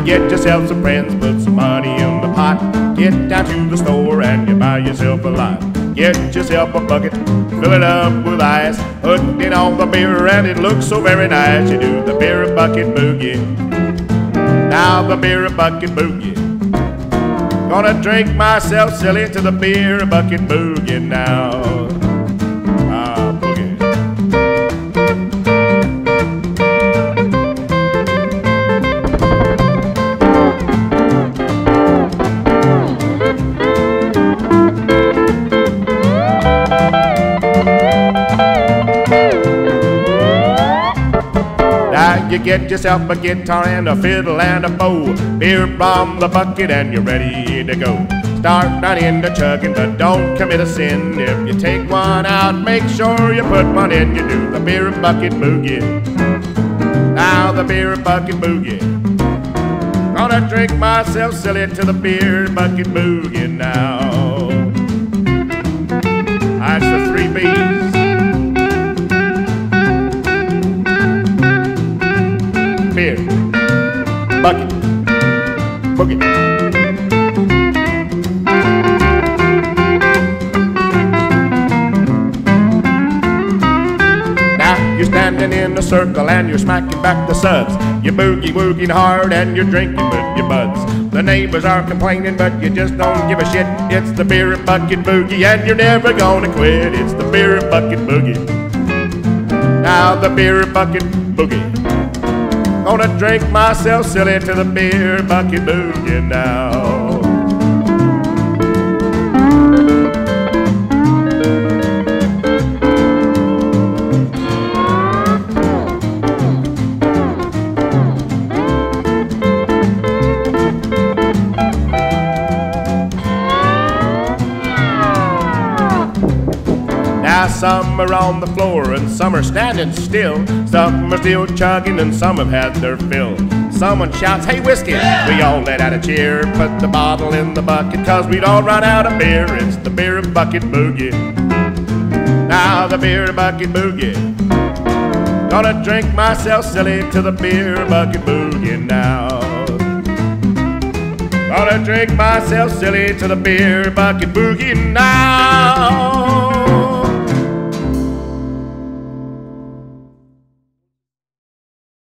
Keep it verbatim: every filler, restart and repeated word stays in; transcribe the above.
get yourself some friends, put some money in the pot. Get down to the store and you buy yourself a lot. Get yourself a bucket, fill it up with ice, put it on the beer and it looks so very nice. You do the beer bucket boogie, now the beer bucket boogie. Gonna drink myself silly to the beer bucket boogie now. Now you get yourself a guitar and a fiddle and a bow, beer from the bucket and you're ready to go. Start right into chugging, but don't commit a sin. If you take one out, make sure you put one in. You do the beer bucket boogie, now the beer bucket boogie. Gonna drink myself silly to the beer bucket boogie now. That's the three B's. Beer, bucket, boogie. Now you're standing in a circle and you're smacking back the suds. You're boogie woogieing hard and you're drinking with your buds. The neighbors are complaining but you just don't give a shit. It's the beer bucket boogie and you're never gonna quit. It's the beer bucket boogie, now the beer bucket boogie. Gonna drink myself silly to the beer bucket boogie now. Now some are on the floor and some are standing still. Some are still chugging and some have had their fill. Someone shouts, "Hey, whiskey!" Yeah! We all let out a cheer. Put the bottle in the bucket, cause we'd all run out of beer. It's the beer bucket boogie, now the beer bucket boogie. Gonna drink myself silly to the beer bucket boogie now. Gonna drink myself silly to the beer bucket boogie now.